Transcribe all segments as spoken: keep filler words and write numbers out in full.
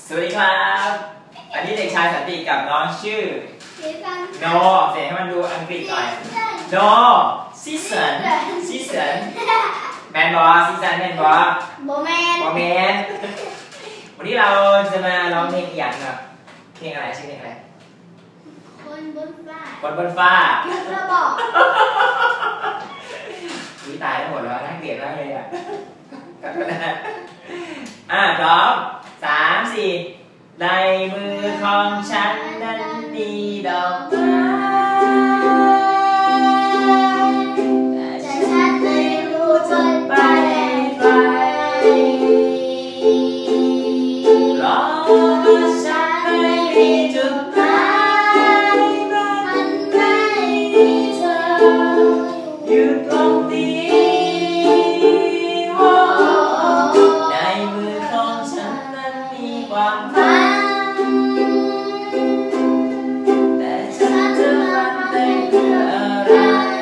สวัสดีครับอันนี้เด็กชายสันติกับน้องชื่อโนเสียงให้มันดูอังกฤษหน่อยโนซีซันซีซันแมนบอซีซันแมนบอโบแมนโบแมนวันนี้เราจะมาร้องเพลงอย่างแบบเพลงอะไรชื่อเพลงอะไรคนบนฟ้าคนบนฟ้าเราบอกวิตายทั้งหมดแล้วน่าเกลียดมากเลยอ่ะอ่ะพร้อมสามสี่ในมือของฉันนั้นมีดอกไม้แต่ฉันไม่รู้จะไปไหนเพราะว่าฉันไม่มีจุดหมายมันไม่มีเธออยู่ตรงนี้ในมือของฉันนั้นมีความฝันแต่ฉันจะฝันได้เพื่ออะไร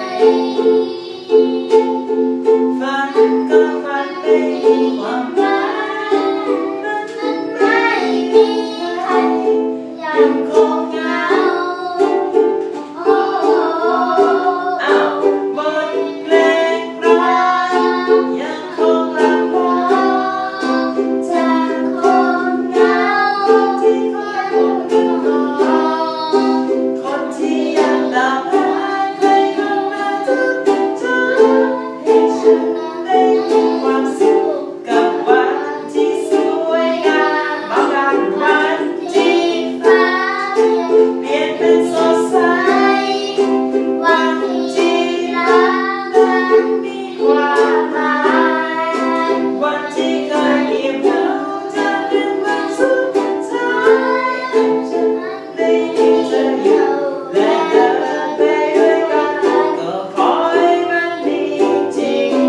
ฝันก็ฝันไม่มีความหมายมันไม่มีใครยังคงเหงาอ้าวบทเพลงรักยังคงรักเราจากคนเหงาที่คอยพบกันก่อนคนที่ยังตามหาใครเข้ามาทุกเช้าให้ฉันได้มีความสุขกับวันที่สวยงามบางวันวันที่ฟ้าเปลี่ยนเป็นสดใสวันที่รักนั้นมีความหมายวันที่เคยเงียบเหงาจะเป็นวันสุดท้ายฉันได้มีเธออยู่และเดินไปด้วยกันก็ขอให้มันมีจริง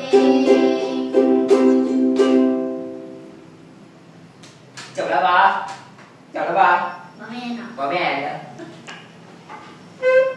จบแล้วปะจบแล้วปะบ่แม่นบ่แม่นนะ